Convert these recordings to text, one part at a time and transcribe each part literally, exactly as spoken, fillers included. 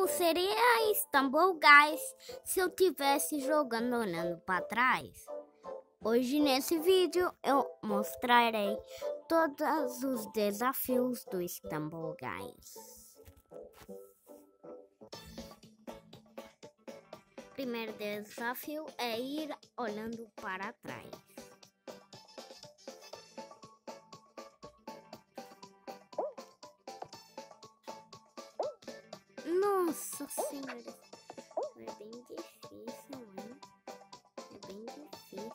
seria Stumble Guys se eu tivesse jogando olhando para trás. Hoje nesse vídeo eu mostrarei todos os desafios do Stumble Guys. Primeiro desafio é ir olhando para trás. Nossa senhora, é bem difícil, hein? É bem difícil.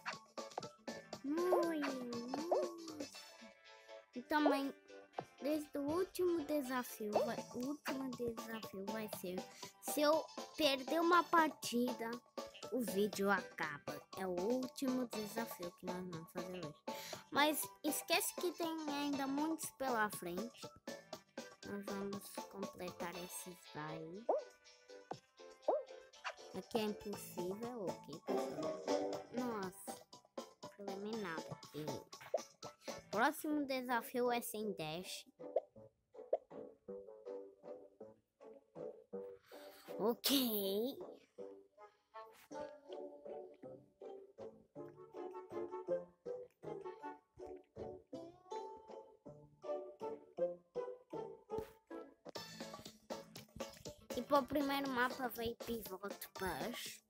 Nossa. E também, desde o último desafio, vai, o último desafio vai ser, se eu perder uma partida, o vídeo acaba. É o último desafio que nós vamos fazer hoje. Mas esquece que tem ainda muitos pela frente. Nós vamos completar esses daí. Aqui é impossível, ok, pessoal? Nossa, eliminado aqui. Próximo desafio é sem dash. Ok. E para o primeiro mapa veio Pivot Push.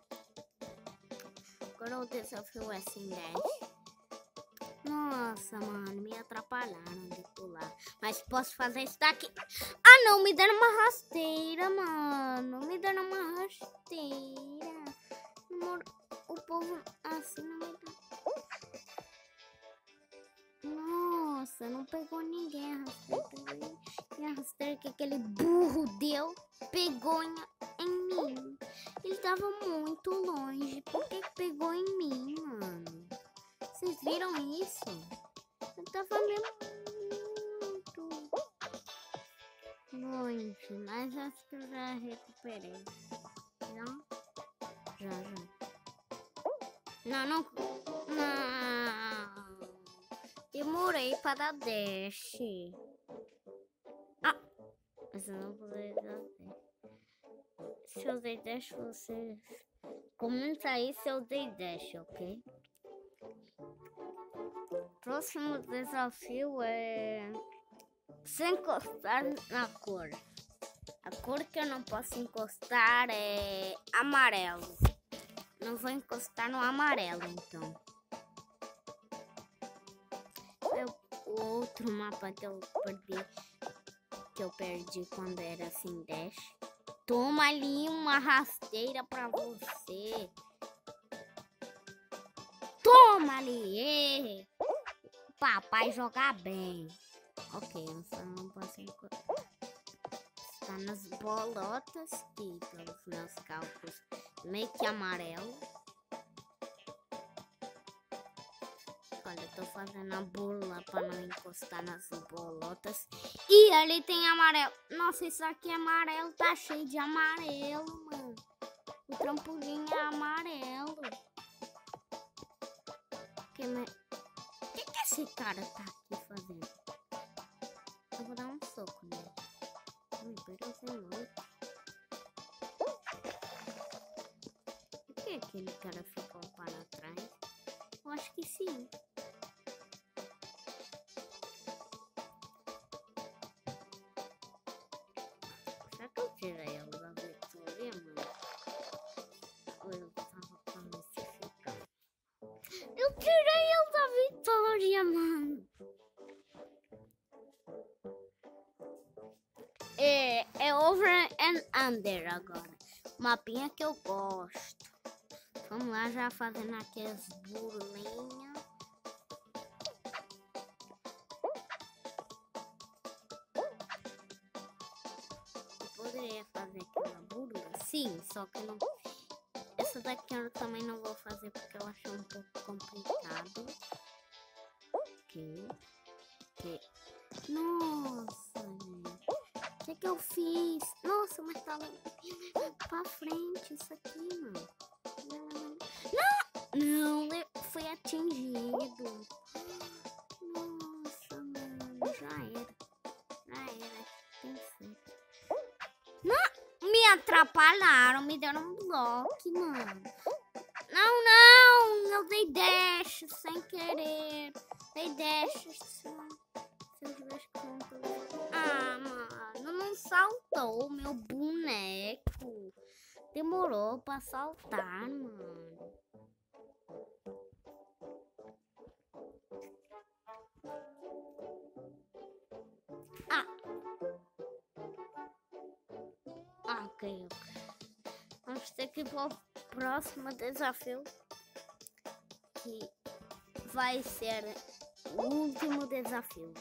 Agora o desafio é sem dash. Nossa, mano, me atrapalharam de pular. Mas posso fazer isso daqui. Ah, não, me deram uma rasteira, mano. Me deram uma rasteira. O povo assim não me dá. Nossa, não pegou ninguém a rasteira. E a rasteira que aquele burro deu, pegou em, em mim. Ele tava muito longe. Por que pegou em mim, mano? Vocês viram isso? Eu tava mesmo muito longe, mas acho que eu já recuperei. Não? Já, já. Não, não. Não. Demorei para dar dash. Ah! Mas eu não vou dar dash. Se eu dei dash, vocês... Comenta aí se eu dei dash, ok? Próximo desafio é sem encostar na cor. A cor que eu não posso encostar é amarelo. Não vou encostar no amarelo, então. Eu, o outro mapa que eu perdi, que eu perdi quando era assim dash. Toma ali uma rasteira pra você. Toma ali. Papai jogar bem. Ok, eu só não posso estar nas bolotas que, pelos meus cálculos, meio que amarelo. Olha, eu tô fazendo a burla para não encostar nas bolotas. E ali tem amarelo. Nossa, isso aqui é amarelo, tá cheio de amarelo, mano. O trampolim é amarelo. Que me... O que, que esse cara tá aqui fazendo? Eu vou dar um soco nele. Ui, perdi muito. Por que aquele cara ficou para trás? Eu acho que sim. Será que eu tirei ela da vitória, mano? Ou eu tava pra me ficar? Eu tirei ela da vitória, mano. É, é over and under agora. Mapinha que eu gosto. Vamos lá, já fazendo aquelas burlinhas. Eu poderia fazer aquela burla? Sim, só que não. Essa daqui eu também não vou fazer porque eu achei um pouco complicado. Ok. Ok. Nossa, gente. O que, que eu fiz? Nossa, mas tava pra frente isso aqui, mano. Não! Não, foi atingido. Nossa, mano, já era. Já era. Pensei. Não! atrapalharam, me deram um bloco, mano. Não, não, eu dei dash sem querer. Dei dash só. Ah, mano, não saltou o meu boneco. Demorou pra saltar, mano. Ah. Ok, ok. Vamos ter que ir pro próximo desafio. Que vai ser o último desafio.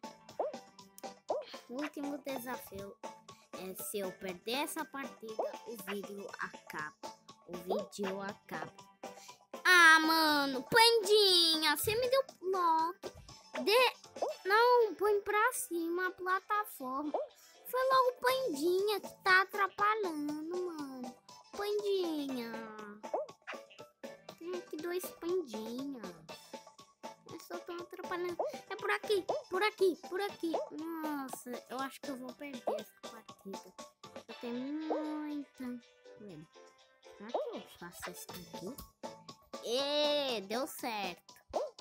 O último desafio é se eu perder essa partida, o vídeo acaba. O vídeo acaba. Ah, mano, Pandinha, você me deu bloco. De... Não, põe pra cima a plataforma. Foi logo o Pandinha que tá atrapalhando, mano. Pandinha. Tem aqui dois Pandinha. Eu só tô atrapalhando. É por aqui, por aqui, por aqui. Nossa, eu acho que eu vou perder essa partida. Eu tenho muita... Será que eu faço isso aqui? E deu certo.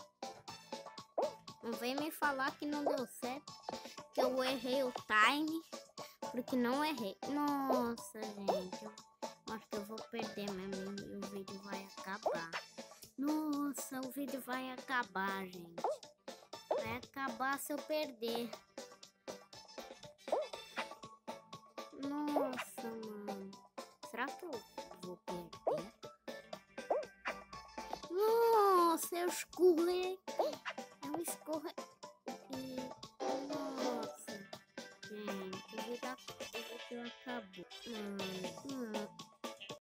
Não vem me falar que não deu certo. Que eu errei o time. Porque não errei. Nossa, gente. Eu acho que eu vou perder mesmo. E o vídeo vai acabar. Nossa, o vídeo vai acabar, gente. Vai acabar se eu perder. Nossa, mano. Será que eu vou perder? Nossa, eu escorreguei. Eu escorreguei. Nossa. Gente, o vídeo acabou. Hum, hum.